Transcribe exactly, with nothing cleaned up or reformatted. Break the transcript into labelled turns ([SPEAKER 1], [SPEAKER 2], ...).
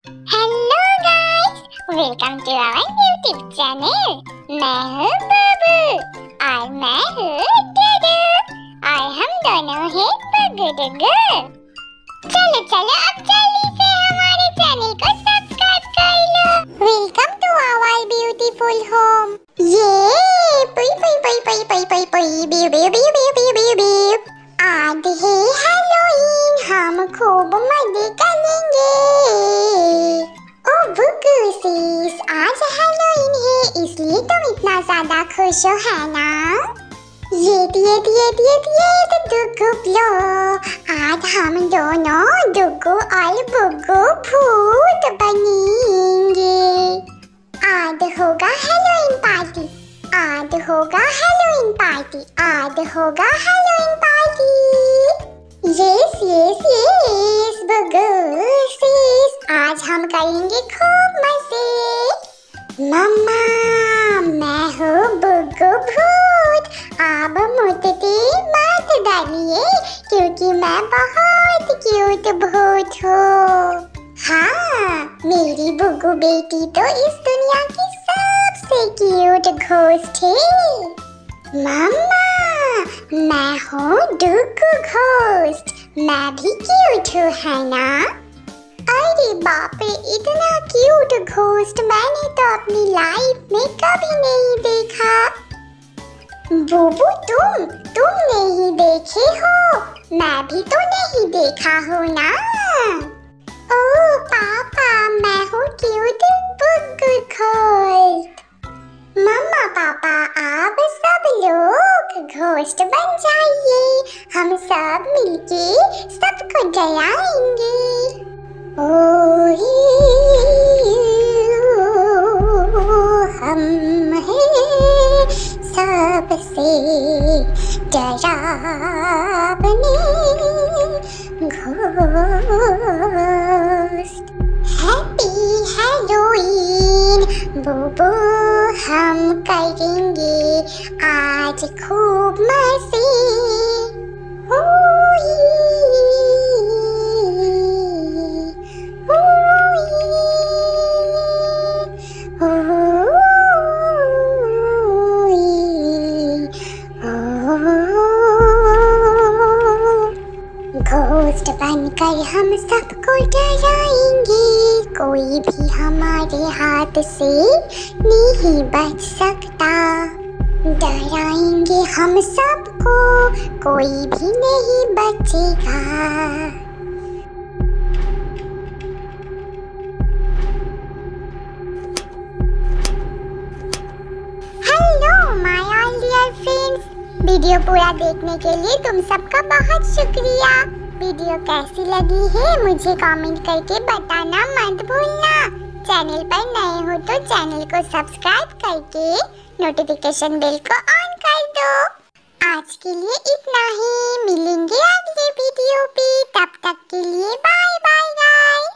[SPEAKER 1] Hello guys, welcome to our YouTube channel. मैं हूँ बुबू और मैं हूँ दुदू और हम दोनों हैं बुगु दुगु। चलो चलो अब जल्दी से हमारे चैनल को सब्सक्राइब कर लो। Welcome to our beautiful home. ये पुई पुई पुई पुई पुई पुई पुई बिउ बिउ बिउ बिउ बिउ बिउ बिउ। आज है हैलोवीन, हम खूब मजे करेंगे। ओ बुगु सीस, आज हैलोवीन है इसलिए तुम इतना ज्यादा खुश हो, है ना? ये ये ये ये ये दुगु लो, आज हम दोनों दुगु और बुगु भूत बनेंगे। आज होगा हैलोवीन पार्टी, आज होगा हैलोवीन पार्टी, आज होगा Halloween party. Yes yes yes Bugu sis, आज हम करेंगे खूब मजे। मम्मा, मैं हूँ बुगु भूत, आप मुझसे मत डरिए क्योंकि मैं बहुत क्यूट भूत हूँ। हाँ, मेरी बुगु बेटी तो इस दुनिया की सबसे क्यूट घोस्ट है। मम्मा, मैं हूँ दुगु घोस्ट, मैं भी क्यूट हूँ, है ना? अरे बाप रे, इतना क्यूट घोस्ट मैंने तो अपनी लाइफ में कभी नहीं देखा। बुबू, तुम तुम नहीं देखे हो? मैं भी तो नहीं देखा हूँ ना। ओ पापा, मैं हूँ क्यूट बुगु घोस्ट। मम्मा पापा, आप सब लोग घोस्ट बन जाइए, हम सब मिलके सबको डराएंगे। ओ हम हैं सबसे डरावने घोस्ट। हैप्पी हैलोवीन बुबू, हम करेंगे आज खूब मजे। हुई, हुई, हुई। घोस्ट बनकर हम सबको डराएंगे, कोई भी हमारे हाथ से नहीं बच सकता। डराएंगे हम सबको, कोई भी नहीं बचेगा। Hello my all dear friends, video पूरा देखने के लिए तुम सबका बहुत शुक्रिया। वीडियो कैसी लगी है मुझे कमेंट करके बताना मत भूलना। चैनल पर नए हो तो चैनल को सब्सक्राइब करके नोटिफिकेशन बेल को ऑन कर दो। आज के लिए इतना ही, मिलेंगे अगले वीडियो पे, तब तक के लिए बाय बाय गाइस।